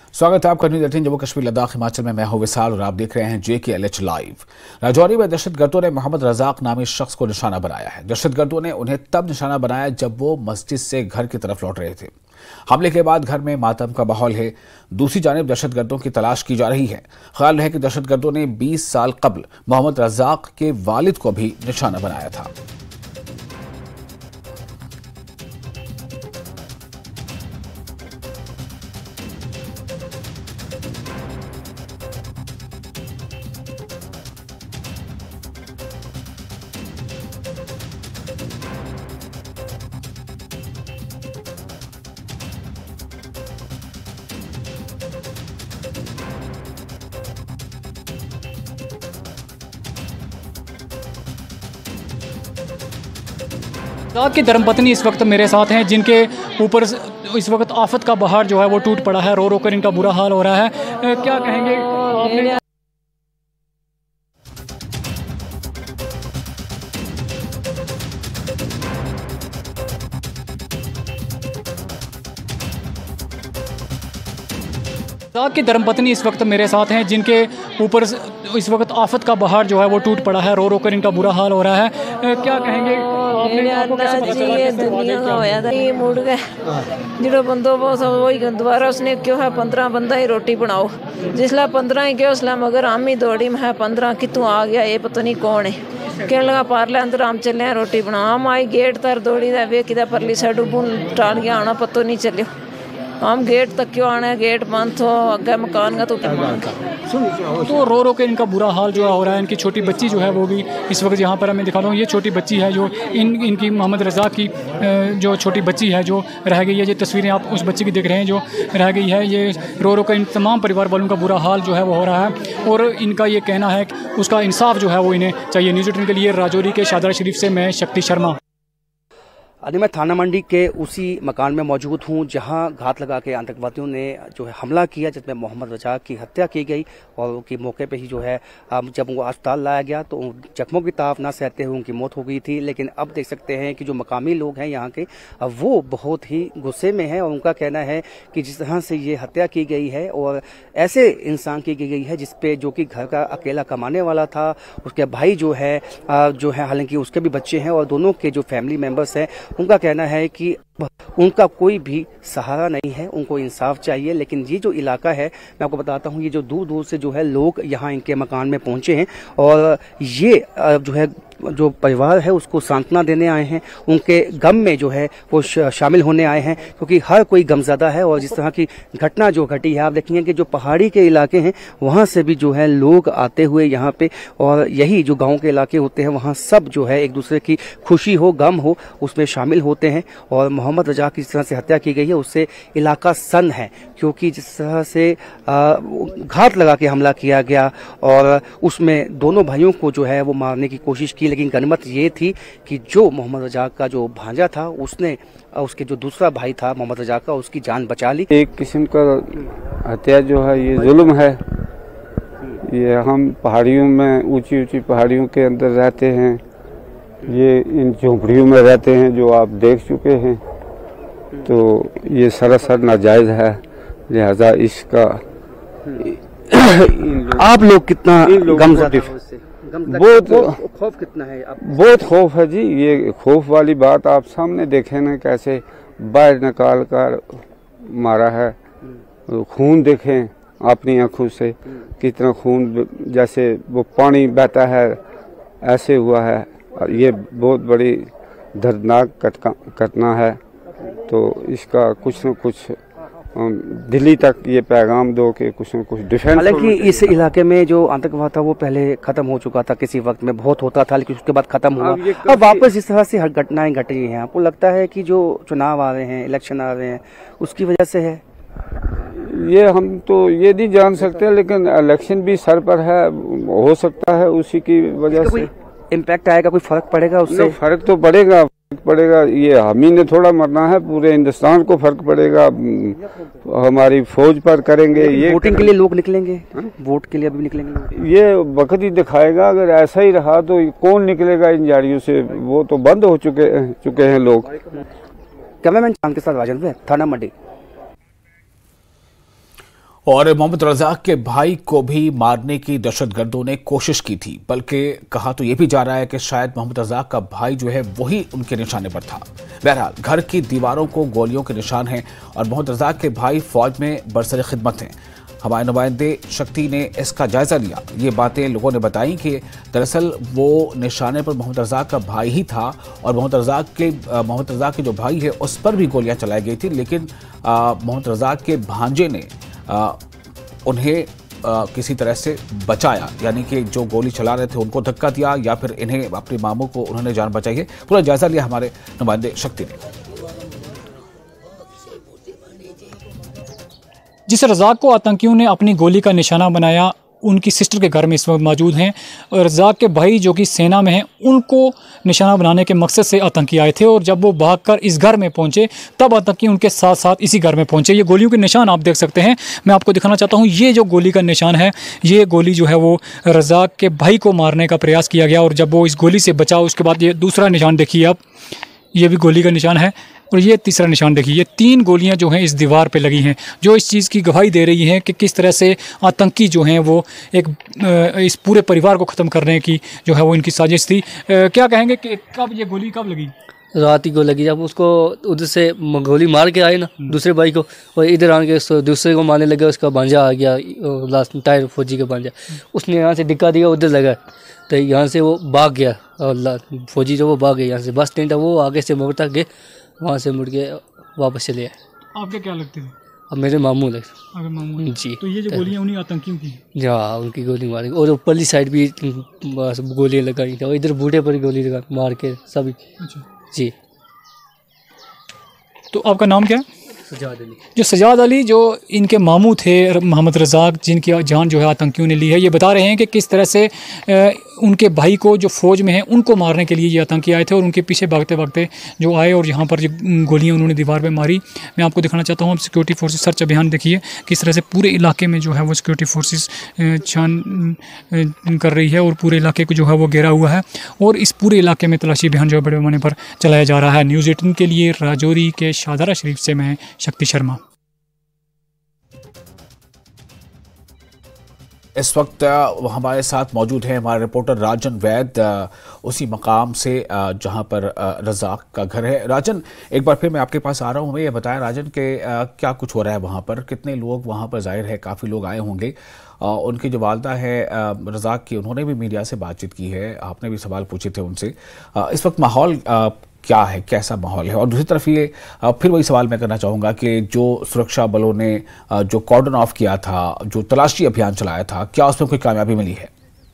स्वागत है आपका न्यूज़ 18 जम्मू कश्मीर लद्दाख हिमाचल में। मैं हूं विशाल और आप देख रहे हैं JKLH लाइव। राजौरी में दहशतगर्दों ने मोहम्मद रजाक नामी शख्स को निशाना बनाया है। दहशतगर्दों ने उन्हें तब निशाना बनाया जब वो मस्जिद से घर की तरफ लौट रहे थे। हमले के बाद घर में मातम का माहौल है। दूसरी जानिब दहशतगर्दों की तलाश की जा रही है। ख्याल है कि दहशतगर्दों ने 20 साल कबल मोहम्मद रजाक के वालिद को भी निशाना बनाया था। रजाक की धर्मपत्नी इस वक्त मेरे साथ हैं, जिनके ऊपर इस वक्त आफत का बहार जो है वो टूट पड़ा है। रो रो कर इनका बुरा हाल हो रहा है। क्या कहेंगे आपने? रजाक की धर्मपत्नी इस वक्त मेरे साथ हैं, जिनके ऊपर इस वक्त आफत का बहार जो है वो टूट पड़ा है। रो रो कर इनका बुरा हाल हो रहा है। क्या कहेंगे मुड़ गए जो बंदोबस्त वही दोबारा उसने क्यों है 15 बंदा ही रोटी बनाओ। जिसला 15 ही क्यों उसला मगर आम ही दौड़ी में है 15 कितों आ गया ये पता नहीं कौन है। कहने लगा पार्ले अंदर हम चले हैं रोटी बनाओ। हम आई गेट तर दौड़ी वे कि परली साइड बुन टाल गया आना पतो नहीं चलियो। हम गेट तक क्यों आना है, गेट बंद हो अगे मकान का तो तो रो रो के इनका बुरा हाल जो हो रहा है। इनकी छोटी बच्ची जो है वो भी इस वक्त यहाँ पर हमें दिखा रहा हूँ। ये छोटी बच्ची है जो इनकी मोहम्मद रजाक की जो छोटी बच्ची है जो रह गई है। ये तस्वीरें आप उस बच्ची की देख रहे हैं जो रह गई है। ये रो रो कर इन तमाम परिवार वालों का बुरा हाल जो है वो हो रहा है और इनका ये कहना है कि उसका इंसाफ जो है वो इन्हें चाहिए। न्यूज़ 18 के लिए राजौरी के शादरा शरीफ से मैं शक्ति शर्मा। अभी मैं थाना मंडी के उसी मकान में मौजूद हूं जहां घात लगा के आतंकवादियों ने जो है हमला किया, जिसमें मोहम्मद रजाक की हत्या की गई और उनकी मौके पे ही जो है जब उनको अस्पताल लाया गया तो जख्मों की ताप ना सहते हुए उनकी मौत हो गई थी। लेकिन अब देख सकते हैं कि जो मकामी लोग हैं यहाँ के वो बहुत ही गुस्से में हैं और उनका कहना है कि जिस तरह से ये हत्या की गई है और ऐसे इंसान की गई है जिसपे जो कि घर का अकेला कमाने वाला था, उसके भाई जो है हालांकि उसके भी बच्चे हैं और दोनों के जो फैमिली मेंबर्स हैं उनका कहना है कि उनका कोई भी सहारा नहीं है, उनको इंसाफ चाहिए। लेकिन ये जो इलाका है मैं आपको बताता हूँ, ये जो दूर दूर से जो है लोग यहाँ इनके मकान में पहुंचे हैं और ये जो है जो परिवार है उसको सांत्वना देने आए हैं, उनके गम में जो है वो शामिल होने आए हैं क्योंकि हर कोई गमज़दा है। और जिस तरह की घटना जो घटी है आप देखेंगे कि जो पहाड़ी के इलाके हैं वहाँ से भी जो है लोग आते हुए यहाँ पे, और यही जो गाँव के इलाके होते हैं वहाँ सब जो है एक दूसरे की खुशी हो गम हो उसमें शामिल होते हैं। और मोहम्मद रजाक की जिस तरह से हत्या की गई है उससे इलाका सन्न है क्योंकि जिस तरह से घात लगा के हमला किया गया और उसमें दोनों भाइयों को जो है वो मारने की कोशिश की। लेकिन गनीमत ये थी कि जो मोहम्मद रजाक का जो भांजा था उसने उसके जो दूसरा भाई था मोहम्मद रजाक का उसकी जान बचा ली। एक किस्म का हत्या जो है ये जुल्म है। ये हम पहाड़ियों में ऊंची ऊंची पहाड़ियों के अंदर रहते हैं, ये इन झोंपड़ियों में रहते हैं जो आप देख चुके हैं, तो ये सरासर नाजायज है। लिहाजा इसका आप लोग कितना गमज़दा बहुत खौफ कितना है? बहुत खौफ है जी। ये खौफ वाली बात आप सामने देखे ना, कैसे बाहर निकाल कर मारा है। खून देखें अपनी आंखों से, कितना खून जैसे वो पानी बहता है ऐसे हुआ है। ये बहुत बड़ी दर्दनाक घटना है। तो इसका कुछ न कुछ दिल्ली तक ये पैगाम दो कि कुछ न कुछ डिफेंस। हालांकि इस इलाके में जो आतंकवाद था वो पहले खत्म हो चुका था, किसी वक्त में बहुत होता था लेकिन उसके बाद खत्म हुआ। अब वापस इस तरह से हर घटनाएं घट रही हैं। आपको लगता है कि जो चुनाव आ रहे हैं, इलेक्शन आ रहे हैं, उसकी वजह से है? ये हम तो ये नहीं जान सकते, लेकिन इलेक्शन भी सर पर है, हो सकता है उसी की वजह से इम्पैक्ट आएगा, कोई फर्क पड़ेगा उससे? फर्क तो पड़ेगा। ये हम ही ने थोड़ा मरना है, पूरे हिंदुस्तान को फर्क पड़ेगा। हमारी फौज पर करेंगे। ये वोटिंग के लिए लोग निकलेंगे, वोट के लिए अभी निकलेंगे। ये वक्त ही दिखाएगा। अगर ऐसा ही रहा तो कौन निकलेगा इन जारियों से? वो तो बंद हो चुके हैं लोग। कैमरामैन चांद के साथ राजेंद्र, थाना मंडी। और मोहम्मद रजाक के भाई को भी मारने की दहशतगर्दों ने कोशिश की थी, बल्कि कहा तो यह भी जा रहा है कि शायद मोहम्मद रजाक का भाई जो है वही उनके निशाने पर था। बहरहाल घर की दीवारों को गोलियों के निशान हैं और मोहम्मद रजाक के भाई फौज में बरसर खिदमत हैं। हमारे नुमाइंदे शक्ति ने इसका जायजा लिया। ये बातें लोगों ने बताई कि दरअसल वो निशाने पर मोहम्मद रजाक का भाई ही था और मोहम्मद रजाक के जो भाई है उस पर भी गोलियां चलाई गई थी, लेकिन मोहम्मद रजाक के भांजे ने उन्हें किसी तरह से बचाया, यानी कि जो गोली चला रहे थे उनको धक्का दिया या फिर इन्हें अपने मामू को उन्होंने जान बचाई है। पूरा जायजा लिया हमारे नुमाइंदे शक्ति ने। जिस रजाक को आतंकियों ने अपनी गोली का निशाना बनाया, उनकी सिस्टर के घर में इस वक्त मौजूद हैं और रजाक के भाई जो कि सेना में हैं उनको निशाना बनाने के मकसद से आतंकी आए थे और जब वो भागकर इस घर में पहुंचे तब आतंकी उनके साथ साथ इसी घर में पहुंचे। ये गोलियों के निशान आप देख सकते हैं, मैं आपको दिखाना चाहता हूँ। ये जो गोली का निशान है, ये गोली जो है वो रजाक के भाई को मारने का प्रयास किया गया और जब वो इस गोली से बचा उसके बाद ये दूसरा निशान देखिए आप, ये भी गोली का निशान है और ये तीसरा निशान देखिए। ये 3 गोलियां जो हैं इस दीवार पे लगी हैं, जो इस चीज़ की गवाही दे रही हैं कि किस तरह से आतंकी जो हैं वो इस पूरे परिवार को ख़त्म करने की जो है वो इनकी साजिश थी। क्या कहेंगे कि कब ये गोली कब लगी? रात ही को लगी, जब उसको उधर से गोली मार के आए ना दूसरे भाई को, और इधर आने के दूसरे को मारने लगे। उसका भांजा आ गया, लास्ट टायर फौजी का भांजा, उसने यहाँ से डिक्का दिया, उधर लगा तो यहाँ से वो भाग गया और फौजी जो वो भाग गया यहाँ से। बस स्टैंड है वो आगे से मोड़ तक गए, वहाँ से मुड़ के वापस चले आए। आपके क्या लगते हैं? अब मेरे मामू लगे। अगर मामू जी। तो ये जो गोलियां उन्हीं आतंकियों की? हाँ, उनकी गोली मारी और ऊपरली साइड भी गोलियाँ लगाई थी और इधर बूढ़े पर गोली लगा मार के सभी। अच्छा जी। तो आपका नाम क्या है? सजाद अली। जो सजाद अली जो इनके मामू थे मोहम्मद रजाक, जिनकी जान जो है आतंकियों ने ली है, ये बता रहे हैं कि किस तरह से उनके भाई को जो फ़ौज में है उनको मारने के लिए ये आतंकी आए थे और उनके पीछे भागते भागते जो आए और यहाँ पर गोलियाँ उन्होंने दीवार पे मारी। मैं आपको दिखाना चाहता हूँ। अब सिक्योरिटी फोर्सेस सर्च अभियान देखिए किस तरह से पूरे इलाके में जो है वो सिक्योरिटी फोर्सेस छान कर रही है और पूरे इलाके को जो है वो घेरा हुआ है और इस पूरे इलाके में तलाशी अभियान जो है बड़े पैमाने पर चलाया जा रहा है। न्यूज़ 18 के लिए राजौरी के शाहदरा शरीफ से मैं शक्ति शर्मा। इस वक्त हमारे साथ मौजूद है हमारे रिपोर्टर राजन वैद उसी मकाम से जहां पर रजाक का घर है। राजन, एक बार फिर मैं आपके पास आ रहा हूं। हमें ये बताएं राजन कि क्या कुछ हो रहा है वहां पर, कितने लोग वहां पर, जाहिर है काफ़ी लोग आए होंगे। उनकी जो वालदा है रजाक की, उन्होंने भी मीडिया से बातचीत की है, आपने भी सवाल पूछे थे उनसे। इस वक्त माहौल क्या है, कैसा माहौल है? और दूसरी तरफ ये फिर वही सवाल मैं करना चाहूँगा कि जो सुरक्षा बलों ने जो कॉर्डन ऑफ किया था, जो तलाशी अभियान चलाया था, क्या उसमें कोई कामयाबी मिली है?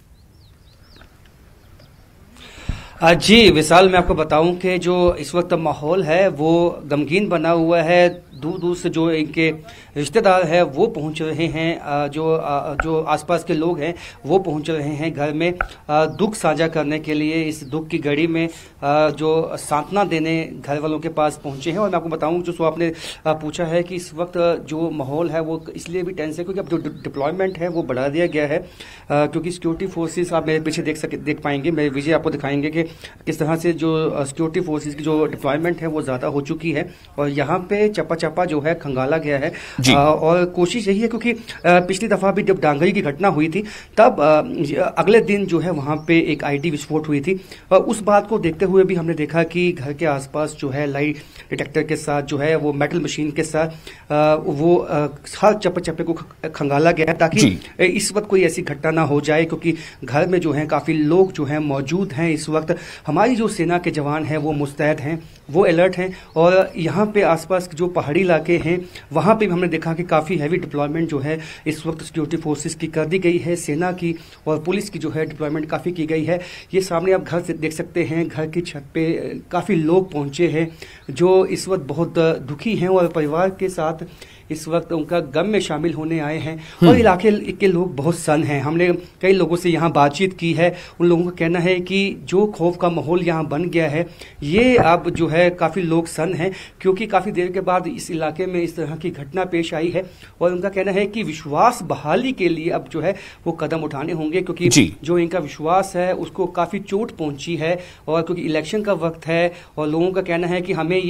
जी विशाल, मैं आपको बताऊं कि जो इस वक्त माहौल है वो गमगीन बना हुआ है। दूर दूर से जो इनके रिश्तेदार हैं वो पहुंच रहे हैं, जो आसपास के लोग हैं वो पहुंच रहे हैं घर में दुख साझा करने के लिए। इस दुख की घड़ी में जो सांत्वना देने घर वालों के पास पहुंचे हैं। और मैं आपको बताऊं, जो आपने पूछा है कि इस वक्त जो माहौल है वो इसलिए भी टेंस है क्योंकि अब जो डिप्लॉयमेंट है वो बढ़ा दिया गया है, क्योंकि सिक्योरिटी फोर्सेस आप मेरे पीछे देख पाएंगे, मेरे विजय आपको दिखाएंगे कि किस तरह से जो सिक्योरिटी फोर्सेस की जो डिप्लॉयमेंट है वो ज़्यादा हो चुकी है और यहाँ पे चप्पा जो है खंगाला गया है। और कोशिश यही है, क्योंकि पिछली दफ़ा भी जब डांगरी की घटना हुई थी तब अगले दिन जो है वहाँ पे एक आईडी विस्फोट हुई थी। उस बात को देखते हुए भी हमने देखा कि घर के आसपास जो है लाइट डिटेक्टर के साथ जो है वो मेटल मशीन के साथ वो हर चप्पे को खंगाला गया है ताकि इस वक्त कोई ऐसी घटना ना हो जाए, क्योंकि घर में जो है काफ़ी लोग जो है मौजूद हैं इस वक्त। हमारी जो सेना के जवान हैं वो मुस्तैद हैं, वो अलर्ट हैं और यहाँ पे आसपास जो पहाड़ी इलाके हैं वहाँ पे भी हमने देखा कि काफ़ी हैवी डिप्लॉयमेंट जो है इस वक्त सिक्योरिटी फोर्सेस की कर दी गई है। सेना की और पुलिस की जो है डिप्लॉयमेंट काफ़ी की गई है। ये सामने आप घर से देख सकते हैं, घर की छत पे काफ़ी लोग पहुँचे हैं जो इस वक्त बहुत दुखी हैं और परिवार के साथ इस वक्त उनका गम में शामिल होने आए हैं। और इलाके के लोग बहुत सन हैं। हमने कई लोगों से यहाँ बातचीत की है, उन लोगों का कहना है कि जो खौफ का माहौल यहाँ बन गया है ये अब जो है काफ़ी लोग सन्न हैं, क्योंकि काफ़ी देर के बाद इस इलाके में इस तरह की घटना पेश आई है और उनका कहना है कि विश्वास बहाली के लिए अब जो है वो कदम उठाने होंगे, क्योंकि जो इनका विश्वास है उसको काफ़ी चोट पहुंची है और क्योंकि इलेक्शन का वक्त है और लोगों का कहना है कि हमें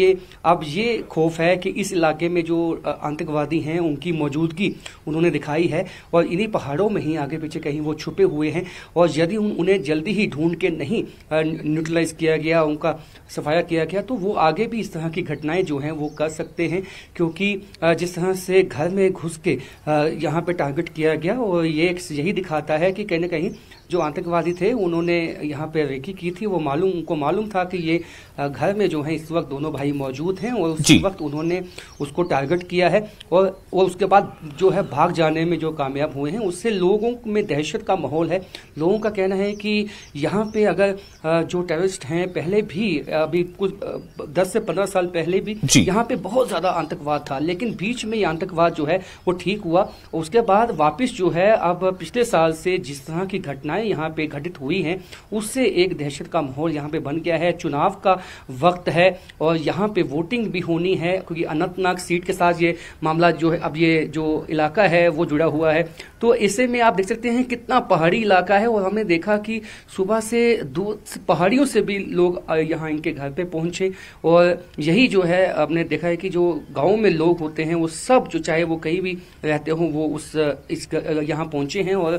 ये खौफ है कि इस इलाके में जो आतंकवादी हैं उनकी मौजूदगी उन्होंने दिखाई है और इन्हीं पहाड़ों में ही आगे पीछे कहीं वो छुपे हुए हैं और यदि उन्हें जल्दी ही ढूंढ के नहीं न्यूट्रलाइज किया गया, उनका सफाया किया गया, तो वो आगे भी इस तरह की घटनाएं जो हैं वो कर सकते हैं, क्योंकि जिस तरह से घर में घुस के यहाँ पे टारगेट किया गया और ये यही दिखाता है कि कहीं ना कहीं जो आतंकवादी थे उन्होंने यहाँ पे रेकी की थी, उनको मालूम था कि ये घर में जो है इस वक्त दोनों भाई मौजूद हैं और उस वक्त उन्होंने उसको टारगेट किया है और उसके बाद जो है भाग जाने में जो कामयाब हुए हैं, उससे लोगों में दहशत का माहौल है। लोगों का कहना है कि यहाँ पे अगर जो टेररिस्ट हैं पहले भी अभी कुछ 10 से 15 साल पहले भी यहाँ पे बहुत ज्यादा आतंकवाद था, लेकिन बीच में ये आतंकवाद जो है वो ठीक हुआ। उसके बाद वापिस जो है अब पिछले साल से जिस तरह की घटनाएं यहाँ पे घटित हुई हैं उससे एक दहशत का माहौल यहाँ पे बन गया है। चुनाव का वक्त है और यहाँ पे वोटिंग भी होनी है, क्योंकि अनंतनाग सीट के साथ ये मामला जो है, अब ये जो इलाका है वो जुड़ा हुआ है। तो ऐसे में आप देख सकते हैं कितना पहाड़ी इलाका है और हमने देखा कि सुबह से पहाड़ियों से भी लोग यहाँ इनके घर पे पहुंचे और यही जो है आपने देखा है कि जो गाँव में लोग होते हैं वो सब जो चाहे वो कहीं भी रहते हो वो यहाँ पहुंचे हैं और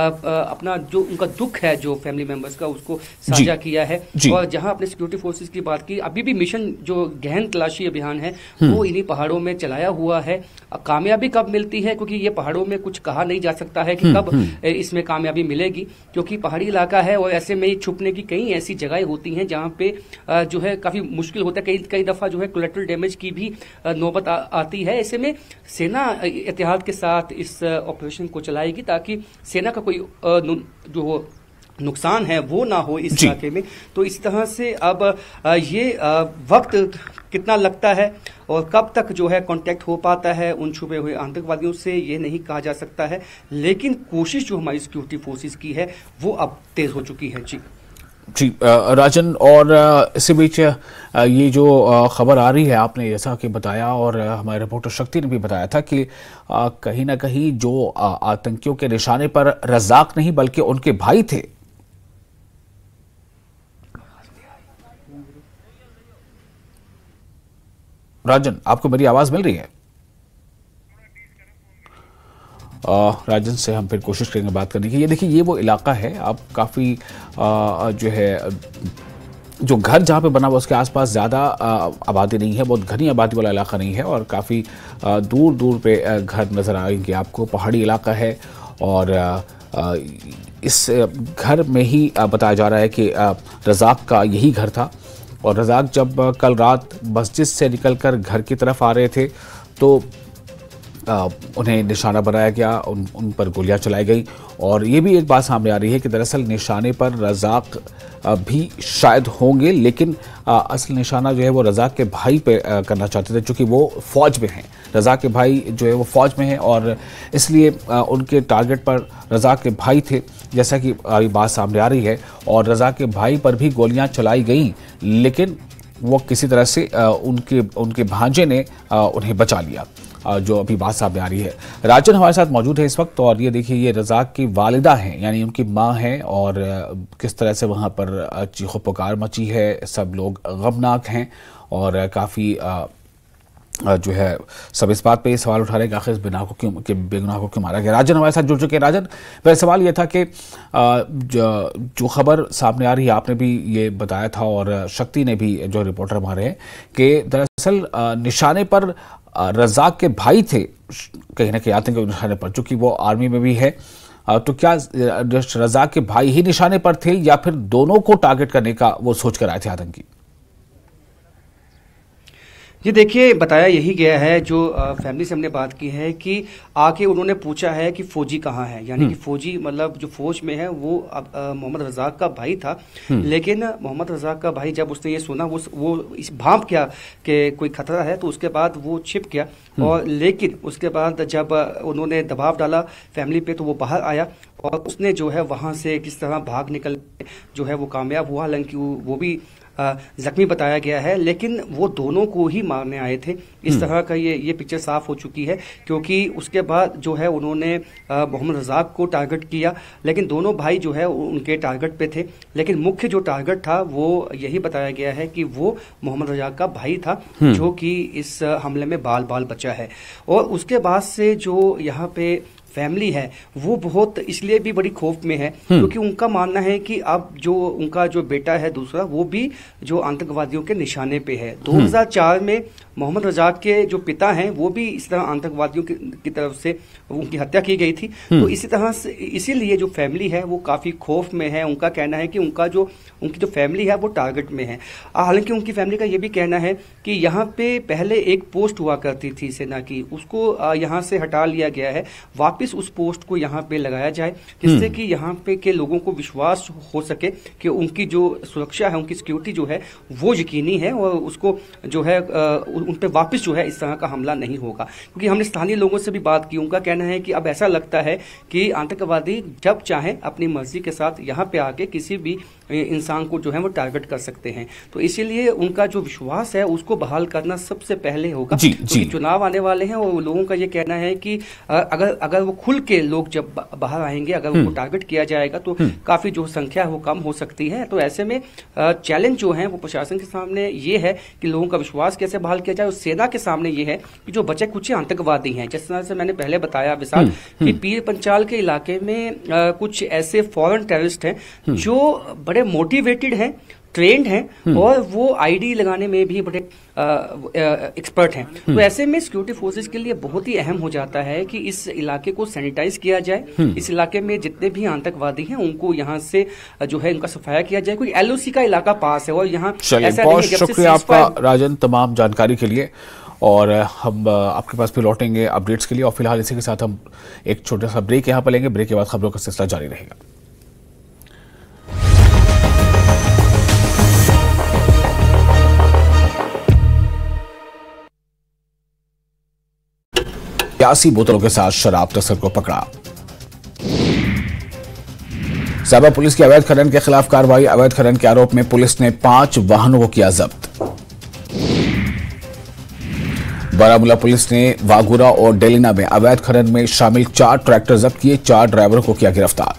अपना जो उनका दुख है जो फैमिली मेंबर्स का उसको साझा किया है। और जहां अपने सिक्योरिटी फोर्सेस की बात की, अभी भी मिशन जो गहन तलाशी अभियान है वो इन्हीं पहाड़ों में चलाया हुआ है। कामयाबी कब मिलती है, क्योंकि ये पहाड़ों में कुछ कहा नहीं जा सकता है कि कब इसमें कामयाबी मिलेगी, क्योंकि पहाड़ी इलाका है और ऐसे में छुपने की कई ऐसी जगहें होती हैं जहां पे जो है काफी मुश्किल होता है। कई दफा जो है कोलेटरल डैमेज की भी नौबत आती है। ऐसे में सेना एहतियात के साथ इस ऑपरेशन को चलाएगी ताकि सेना का कोई जो नुकसान है वो ना हो इस इलाके में। तो इस तरह से अब ये वक्त कितना लगता है और कब तक जो है कांटेक्ट हो पाता है उन छुपे हुए आतंकवादियों से, ये नहीं कहा जा सकता है, लेकिन कोशिश जो हमारी सिक्योरिटी फोर्सेस की है वो अब तेज हो चुकी है। जी राजन, और इसी बीच ये जो खबर आ रही है आपने जैसा कि बताया और हमारे रिपोर्टर शक्ति ने भी बताया था कि कहीं ना कहीं जो आतंकियों के निशाने पर रज़ाक नहीं बल्कि उनके भाई थे। राजन, आपको मेरी आवाज मिल रही है? राजन से हम फिर कोशिश करेंगे बात करने की। ये देखिए, ये वो इलाका है, आप काफ़ी जो है जो घर जहाँ पे बना हुआ उसके आसपास ज़्यादा आबादी नहीं है, बहुत घनी आबादी वाला इलाका नहीं है और काफ़ी दूर दूर पे घर नज़र आएंगे आपको। पहाड़ी इलाका है और इस घर में ही बताया जा रहा है कि रज़ाक का यही घर था और रज़ाक जब कल रात मस्जिद से निकलकर घर की तरफ आ रहे थे तो उन्हें निशाना बनाया गया, उन पर गोलियां चलाई गई। और ये भी एक बात सामने आ रही है कि दरअसल निशाने पर रज़ाक भी शायद होंगे, लेकिन असल निशाना जो है वो रज़ाक के भाई पे करना चाहते थे, क्योंकि वो फ़ौज में हैं। रज़ाक के भाई जो है वो फ़ौज में हैं और इसलिए उनके टारगेट पर रज़ाक के भाई थे, जैसा कि बात सामने आ रही है। और रज़ाक के भाई पर भी गोलियाँ चलाई गई, लेकिन वो किसी तरह से उनके भांजे ने उन्हें बचा लिया, जो अभी बात सामने आ रही है। राजन हमारे साथ मौजूद है इस वक्त और ये देखिए, ये रज़ाक की वालिदा हैं, यानी उनकी माँ हैं और किस तरह से वहाँ पर चीखो पुकार मची है, सब लोग गमनाक हैं और काफ़ी जो है सब इस बात पे सवाल उठा रहे हैं कि आखिर बेगुनाह को क्यों मारा गया। राजन हमारे साथ जुड़ चुके हैं। राजन, मेरा सवाल ये था कि जो खबर सामने आ रही है, आपने भी ये बताया था और शक्ति ने भी, जो रिपोर्टर हमारे हैं, कि दरअसल निशाने पर रज़ाक के भाई थे, कहीं ना कहीं आतंक के निशाने पर, चूंकि वो आर्मी में भी है। तो क्या रज़ाक के भाई ही निशाने पर थे या फिर दोनों को टारगेट करने का वो सोच कर आए थे आतंकी? ये देखिए, बताया यही गया है, जो फैमिली से हमने बात की है कि आके उन्होंने पूछा है कि फौजी कहाँ है, यानी कि फौजी मतलब जो फौज में है वो मोहम्मद रज़ाक का भाई था। लेकिन मोहम्मद रज़ाक का भाई जब उसने ये सुना वो इस भांप किया कि कोई खतरा है, तो उसके बाद वो छिप गया। और लेकिन उसके बाद जब उन्होंने दबाव डाला फैमिली पे तो वो बाहर आया और उसने जो है वहाँ से किस तरह भाग निकल जो है वो कामयाब हुआ। हालांकि वो भी जख्मी बताया गया है, लेकिन वो दोनों को ही मारने आए थे। इस तरह का ये पिक्चर साफ हो चुकी है, क्योंकि उसके बाद जो है उन्होंने मोहम्मद रजाक को टारगेट किया, लेकिन दोनों भाई जो है उनके टारगेट पे थे। लेकिन मुख्य जो टारगेट था वो यही बताया गया है कि वो मोहम्मद रजाक का भाई था, जो कि इस हमले में बाल बचा है। और उसके बाद से जो यहाँ पे फैमिली है वो बहुत इसलिए भी बड़ी खौफ में है, क्योंकि उनका मानना है कि अब जो उनका जो बेटा है दूसरा, वो भी जो आतंकवादियों के निशाने पे है। 2004 में मोहम्मद रजाक के जो पिता हैं वो भी इस तरह आतंकवादियों की तरफ से उनकी हत्या की गई थी। तो इसी तरह से इसीलिए जो फैमिली है वो काफी खौफ में है। उनका कहना है कि उनकी जो फैमिली है वो टारगेट में है। हालांकि उनकी फैमिली का ये भी कहना है कि यहाँ पे पहले एक पोस्ट हुआ करती थी सेना की, उसको यहाँ से हटा लिया गया है, वापिस उस पोस्ट को यहाँ पे लगाया जाए, जिससे कि यहाँ पे के लोगों को विश्वास हो सके कि उनकी जो सुरक्षा है, उनकी सिक्योरिटी जो है वो यकीनी है, और उसको जो है उन पे वापस जो है इस तरह का हमला नहीं होगा। क्योंकि हमने स्थानीय लोगों से भी बात की, उनका कहना है कि अब ऐसा लगता है कि आतंकवादी जब चाहे अपनी मर्जी के साथ यहाँ पे आके किसी भी इंसान को जो है वो टारगेट कर सकते हैं। तो इसीलिए उनका जो विश्वास है उसको बहाल करना सबसे पहले होगा, क्योंकि चुनाव आने वाले हैं और लोगों का ये कहना है कि अगर वो खुल के लोग जब बाहर आएंगे, अगर उनको टारगेट किया जाएगा तो काफी जो संख्या है वो कम हो सकती है। तो ऐसे में चैलेंज जो है वो प्रशासन के सामने ये है कि लोगों का विश्वास कैसे बहाल किया जाए, और सेना के सामने ये है कि जो बचे कुछ आतंकवादी हैं, जिस तरह से मैंने पहले बताया विशाल कि पीर पंचाल के इलाके में कुछ ऐसे फॉरेन टेररिस्ट हैं जो बड़े मोटिवेटेड हैं, ट्रेंड हैं, और वो आईडी लगाने में भी बड़े एक्सपर्ट हैं। तो ऐसे में सिक्योरिटी फोर्सेस के लिए बहुत ही अहम हो जाता है कि इस इलाके को सैनिटाइज किया जाए, इस इलाके में जितने भी आतंकवादी हैं उनको यहाँ से जो है उनका सफाया किया जाए। कोई एलओसी का इलाका पास है और यहाँ ऐसा नहीं है। शुक्रिया आपका राजन तमाम जानकारी के लिए, और हम आपके पास भी लौटेंगे अपडेट्स के लिए। और फिलहाल इसी के साथ हम एक छोटा सा ब्रेक यहाँ पर लेंगे। ब्रेक के बाद खबरों का सिलसिला जारी रहेगा। प्यासी बोतलों के साथ शराब तस्कर को पकड़ा। साबा पुलिस की अवैध खनन के खिलाफ कार्रवाई। अवैध खनन के आरोप में पुलिस ने 5 वाहनों को किया जब्त। बारामूला पुलिस ने वागुरा और डेलिना में अवैध खनन में शामिल 4 ट्रैक्टर जब्त किए। 4 ड्राइवरों को किया गिरफ्तार।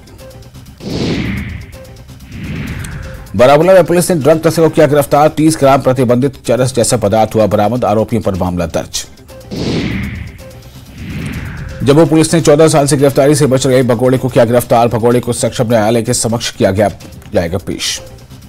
बारामूला में पुलिस ने ड्रग तस्कर को किया गिरफ्तार। 30 ग्राम प्रतिबंधित चरस जैसा पदार्थ हुआ बरामद। आरोपियों पर मामला दर्ज। जम्मू पुलिस ने 14 साल से गिरफ्तारी से बच रहे भगोड़े को किया गिरफ्तार। भगोड़े को सक्षम न्यायालय के समक्ष किया जाएगा पेश।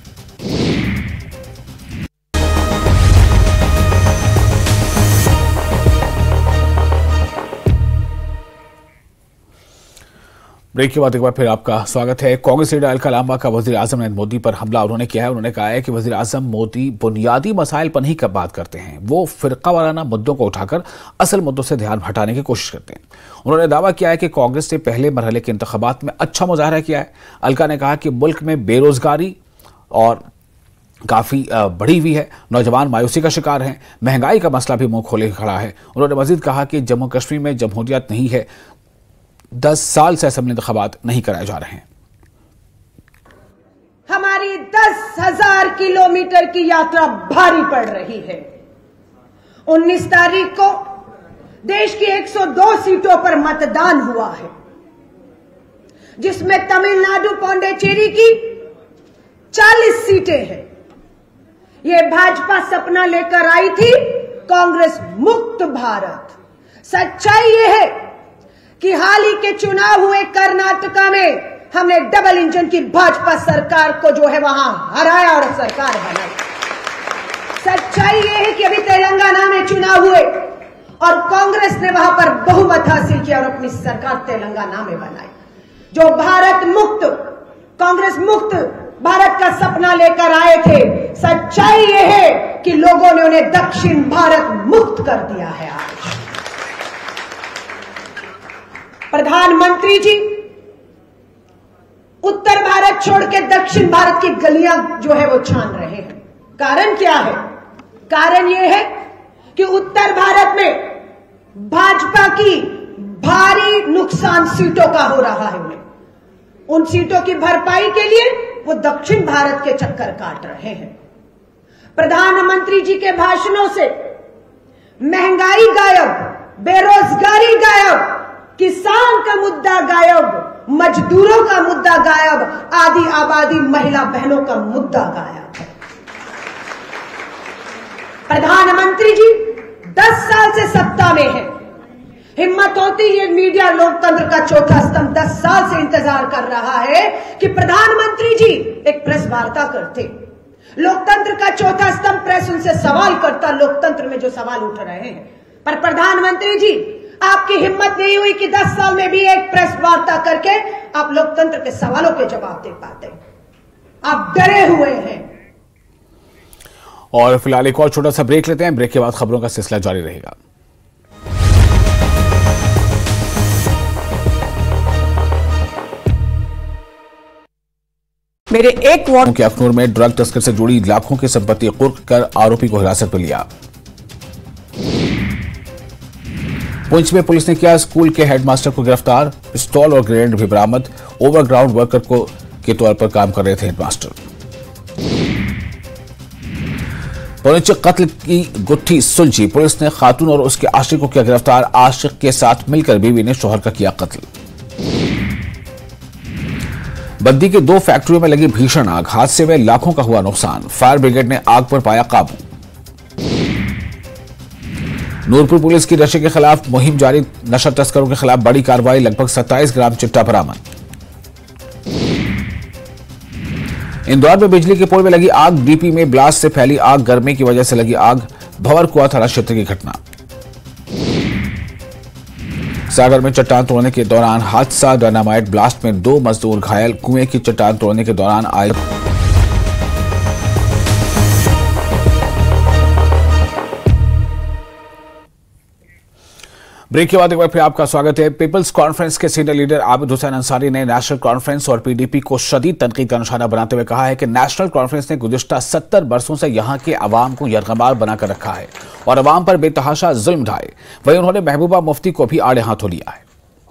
ब्रेक के बाद एक बार फिर आपका स्वागत है। कांग्रेस लीडर अलका लांबा का वजीर आजम नरेंद्र मोदी पर हमला उन्होंने किया है। उन्होंने कहा है कि वजीर आजम मोदी बुनियादी मसाइल पर नहीं कब बात करते हैं, वो फिरका वाराना मुद्दों को उठाकर असल मुद्दों से ध्यान हटाने की कोशिश करते हैं। उन्होंने दावा किया है कि कांग्रेस ने पहले मरहले के इंतखाबात में अच्छा मुजाहरा किया है। अलका ने कहा कि मुल्क में बेरोजगारी और काफी बढ़ी हुई है, नौजवान मायूसी का शिकार हैं, महंगाई का मसला भी मुंह खोले खड़ा है। उन्होंने मजीद कहा कि जम्मू कश्मीर में जमहूरियत नहीं है, 10 साल से असेंबली इंतखाबात नहीं कराए जा रहे हैं। हमारी 10,000 किलोमीटर की यात्रा भारी पड़ रही है। 19 तारीख को देश की 102 सीटों पर मतदान हुआ है, जिसमें तमिलनाडु पौंडीचेरी की 40 सीटें हैं। यह भाजपा सपना लेकर आई थी कांग्रेस मुक्त भारत। सच्चाई यह है कि हाल ही के चुनाव हुए कर्नाटका में हमने डबल इंजन की भाजपा सरकार को जो है वहां हराया और सरकार बनाई। सच्चाई यह है कि अभी तेलंगाना में चुनाव हुए और कांग्रेस ने वहां पर बहुमत हासिल किया और अपनी सरकार तेलंगाना में बनाई। जो भारत मुक्त, कांग्रेस मुक्त भारत का सपना लेकर आए थे, सच्चाई यह है कि लोगों ने उन्हें दक्षिण भारत मुक्त कर दिया है। आज प्रधानमंत्री जी उत्तर भारत छोड़ के दक्षिण भारत की गलियां जो है वो छान रहे हैं। कारण क्या है? कारण यह है कि उत्तर भारत में भाजपा की भारी नुकसान सीटों का हो रहा है। उन्हें उन सीटों की भरपाई के लिए वो दक्षिण भारत के चक्कर काट रहे हैं। प्रधानमंत्री जी के भाषणों से महंगाई गायब, बेरोजगारी गायब, किसान का मुद्दा गायब, मजदूरों का मुद्दा गायब, आदि आबादी महिला बहनों का मुद्दा गायब। प्रधानमंत्री जी 10 साल से सत्ता में है। हिम्मत होती ये मीडिया लोकतंत्र का चौथा स्तंभ 10 साल से इंतजार कर रहा है कि प्रधानमंत्री जी एक प्रेस वार्ता करते। लोकतंत्र का चौथा स्तंभ प्रेस उनसे सवाल करता, लोकतंत्र में जो सवाल उठ रहे हैं। पर प्रधानमंत्री जी, आपकी हिम्मत नहीं हुई कि 10 साल में भी एक प्रेस वार्ता करके आप लोकतंत्र के सवालों के जवाब दे पाते। आप डरे हुए हैं। और फिलहाल एक और छोटा सा ब्रेक लेते हैं। ब्रेक के बाद खबरों का सिलसिला जारी रहेगा। मेरे एक वार्ड के अखनूर में ड्रग तस्कर से जुड़ी लाखों की संपत्ति कुर्क कर आरोपी को हिरासत में लिया। पुंछ में पुलिस ने किया स्कूल के हेडमास्टर को गिरफ्तार। पिस्तौल और ग्रेनेड भी बरामद। ओवरग्राउंड वर्कर के तौर पर काम कर रहे थे हेडमास्टर। पुंछ कत्ल की गुत्थी सुलझी। पुलिस ने खातून और उसके आशिक को किया गिरफ्तार। आशिक के साथ मिलकर बीवी ने शोहर का किया कत्ल। बद्दी के 2 फैक्ट्रियों में लगी भीषण आग। हादसे में लाखों का हुआ नुकसान। फायर ब्रिगेड ने आग पर पाया काबू। नूरपुर पुलिस की नशे के खिलाफ मुहिम जारी। नशा तस्करों के खिलाफ बड़ी कार्रवाई। लगभग 27 ग्राम चिट्टा बरामद। इंदौर में बिजली के पोल में लगी आग। डीपी में ब्लास्ट से फैली आग। गर्मी की वजह से लगी आग। भंवरकुआ थाना क्षेत्र की घटना। सागर में चट्टान तोड़ने के दौरान हादसा। डायनामाइट ब्लास्ट में 2 मजदूर घायल। कुएं की चट्टान तोड़ने के दौरान आए। ब्रेक के बाद एक बार फिर आपका स्वागत है। पीपल्स कॉन्फ्रेंस के सीनियर लीडर आबिद हुसैन अंसारी ने नेशनल कॉन्फ्रेंस और पीडीपी को शदीद तनकीद का निशाना बनाते हुए कहा है कि नेशनल कॉन्फ्रेंस ने गुज़िश्ता 70 बरसों से यहां के अवाम को यरगमाल बनाकर रखा है और अवाम पर बेतहाशा जुल्म ढाए। वहीं उन्होंने महबूबा मुफ्ती को भी आड़े हाथों लिया है।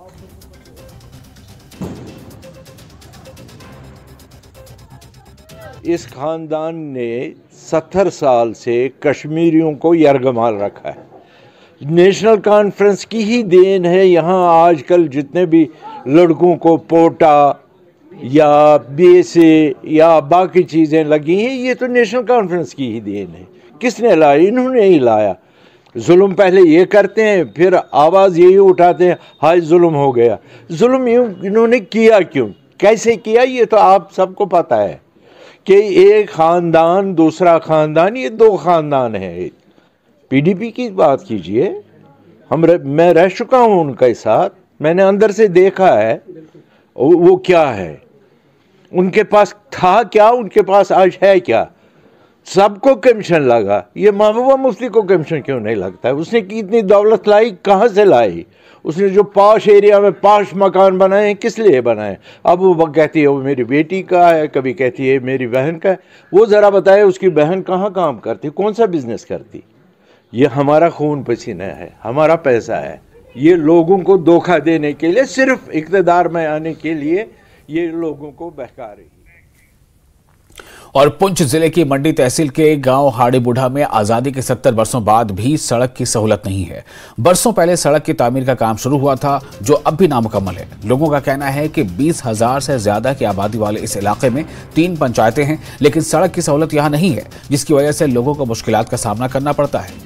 इस खानदान ने 70 साल से कश्मीरियों को यरगमाल रखा है। नेशनल कॉन्फ्रेंस की ही देन है। यहाँ आजकल जितने भी लड़कों को पोटा या बेसे या बाकी चीज़ें लगी हैं, ये तो नेशनल कॉन्फ्रेंस की ही देन है। किसने लाया? इन्होंने ही लाया। जुल्म पहले ये करते हैं, फिर आवाज़ यही उठाते हैं, हाय जुल्म हो गया। जुल्म इन्होंने किया क्यों, कैसे किया, ये तो आप सबको पता है कि एक ख़ानदान दूसरा ख़ानदान, ये 2 ख़ानदान हैं। पीडीपी की बात कीजिए, मैं रह चुका हूँ उनके साथ, मैंने अंदर से देखा है वो क्या है, उनके पास था क्या, उनके पास आज है क्या। सबको कमीशन लगा, ये महबूबा मुफ्ती को कमीशन क्यों नहीं लगता है? उसने कितनी दौलत लाई, कहाँ से लाई? उसने जो पॉश एरिया में पॉश मकान बनाए हैं, किस लिए बनाए? अब वो कहती है वो मेरी बेटी का है, कभी कहती है मेरी बहन का है। वो ज़रा बताए उसकी बहन कहाँ काम करती, कौन सा बिजनेस करती? ये हमारा खून पसीना है, हमारा पैसा है। ये लोगों को धोखा देने के लिए, सिर्फ इक़्तिदार में आने के लिए ये लोगों को बहका रही है। और पुंछ जिले की मंडी तहसील के गांव हाड़ी बुढ़ा में आजादी के 70 वर्षों बाद भी सड़क की सहूलत नहीं है। बरसों पहले सड़क की तामीर का काम शुरू हुआ था, जो अब भी नामुकम्मल है। लोगों का कहना है कि 20,000 से ज्यादा की आबादी वाले इस इलाके में 3 पंचायतें हैं, लेकिन सड़क की सहूलत यहां नहीं है, जिसकी वजह से लोगों को मुश्किलात का सामना करना पड़ता है।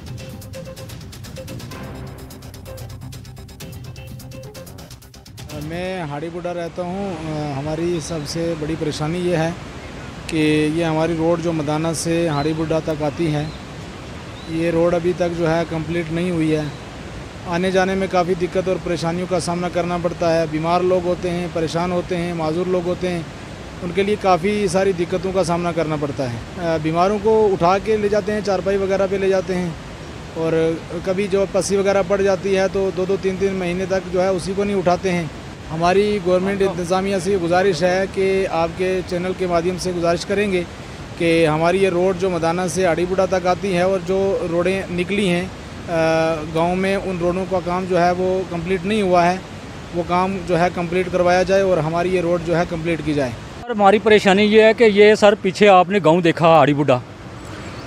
मैं हाड़ी बुढ़ा रहता हूँ। हमारी सबसे बड़ी परेशानी ये है कि ये हमारी रोड जो मदाना से हाड़ी बुढ़ा तक आती है, ये रोड अभी तक जो है कंप्लीट नहीं हुई है। आने जाने में काफ़ी दिक्कत और परेशानियों का सामना करना पड़ता है। बीमार लोग होते हैं, परेशान होते हैं, माजूर लोग होते हैं, उनके लिए काफ़ी सारी दिक्कतों का सामना करना पड़ता है। बीमारों को उठा के ले जाते हैं, चारपाई वगैरह पे ले जाते हैं, और कभी जो पस्सी वगैरह पड़ जाती है तो 2-2 3-3 महीने तक जो है उसी को नहीं उठाते हैं। हमारी गवर्नमेंट इंतज़ामिया से गुजारिश है कि आपके चैनल के माध्यम से गुजारिश करेंगे कि हमारी ये रोड जो मदाना से हाड़ी बुढ़ा तक आती है और जो रोडें निकली हैं गांव में, उन रोडों का काम जो है वो कंप्लीट नहीं हुआ है, वो काम जो है कंप्लीट करवाया जाए और हमारी ये रोड जो है कंप्लीट की जाए। सर हमारी परेशानी ये है कि ये सर पीछे आपने गांव देखा हाड़ी बुढ़ा,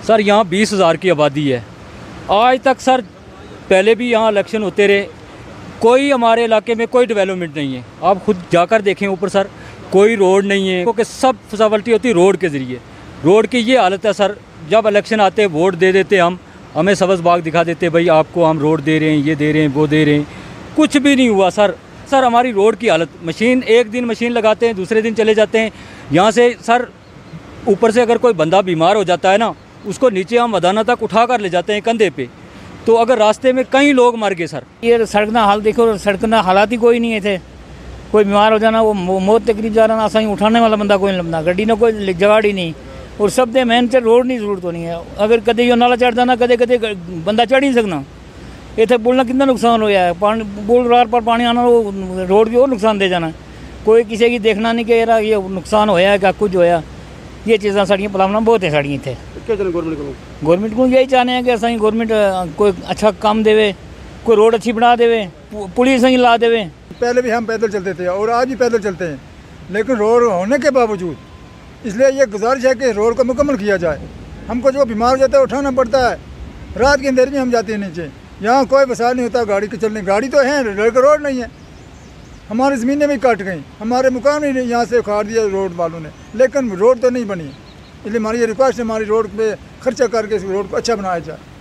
सर यहाँ 20,000 की आबादी है। आज तक सर पहले भी यहाँ इलेक्शन होते रहे, कोई हमारे इलाके में कोई डेवलपमेंट नहीं है। आप खुद जाकर देखें ऊपर सर, कोई रोड नहीं है, क्योंकि सब फैसिलिटी होती है रोड के ज़रिए। रोड की ये हालत है सर, जब इलेक्शन आते वोट दे देते हमें सब्ज़ बाग दिखा देते, भाई आपको हम रोड दे रहे हैं, ये दे रहे हैं, वो दे रहे हैं, कुछ भी नहीं हुआ सर। सर हमारी रोड की हालत, मशीन एक दिन मशीन लगाते हैं, दूसरे दिन चले जाते हैं। यहाँ से सर ऊपर से अगर कोई बंदा बीमार हो जाता है ना, उसको नीचे हम मदाना तक उठा कर ले जाते हैं कंधे पे, तो अगर रास्ते में कई लोग मर गए सर। ये सड़क ना हाल देखो, सड़क ना हालात ही कोई नहीं है थे। कोई बीमार हो जाना, वो मौत के करीब जा रहा ना, असाई उठाने वाला बंदा कोई नहीं लभना, गड्डी ने कोई जगाड़ ही नहीं। और सब दे मेहनत से रोड नहीं जरूरत होनी है। अगर कदे यो नाला चढ़ जाना, कदे कदे बंदा चढ़ ही नहीं सकना। इतने पुल ना कितना नुकसान होया है, पुल रार पर पानी आना, वो रोड भी और नुकसान दे जाना। कोई किसी की देखना नहीं कह रहा ये नुकसान होया है क्या कुछ होया। ये चीज़ा साड़ियाँ प्रॉब्लम बहुत है साड़ियाँ इतने। गवर्नमेंट को यही चाहते हैं कि असाई गवर्नमेंट कोई अच्छा काम देवे, कोई रोड अच्छी बना देवे, पुलिस सही ला देवे। पहले भी हम पैदल चलते थे और आज भी पैदल चलते हैं, लेकिन रोड होने के बावजूद इसलिए ये गुजारिश है कि रोड को मुकम्मल किया जाए। हमको जो बीमार हो जाता है उठाना पड़ता है, रात के अंधेरे में हम जाते हैं नीचे, यहाँ कोई वसाइल नहीं होता गाड़ी के चलने। गाड़ी तो है, रोड नहीं है। हमारी ज़मीनें भी कट गई, हमारे मकान ही यहाँ से उखाड़ दिया रोड वालों ने, लेकिन रोड तो नहीं बनी। इसलिए हमारी ये रिक्वेस्ट है, हमारी रोड पे खर्चा करके इस रोड को अच्छा बनाया जाए।